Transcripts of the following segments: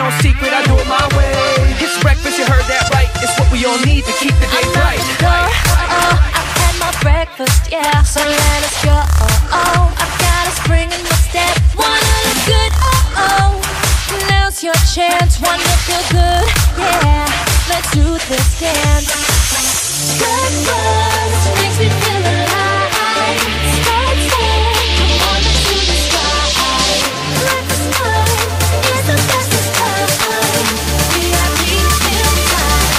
no secret, I do it my way. It's breakfast, you heard that right. It's what we all need to keep the day bright. I've had my breakfast, yeah, so let us go. I've got a spring in my step, wanna look good, now's your chance, wanna feel good, yeah, let's do this dance. Breakfast makes me feel alive. Start slow, come on, let's do this right. Breakfast time is the bestest time. VIP meal time.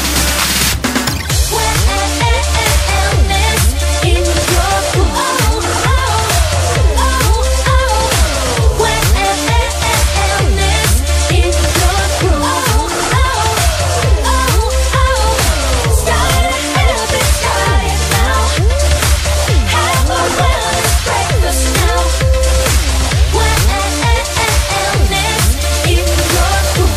Wellness in your groove. Wellness in your groove. Start every time now. Have a wellness breakfast now. Wellness in your groove.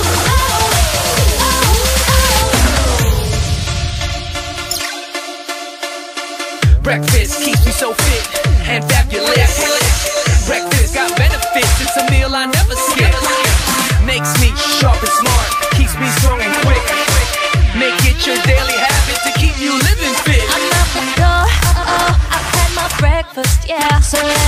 Breakfast keeps me so fit and fabulous. Breakfast got benefits, it's a meal I never skip. Makes me sharp and smart, keeps me strong and quick. Make it your daily habit to keep you living fit. I'm out the door, I've had my breakfast, yeah, so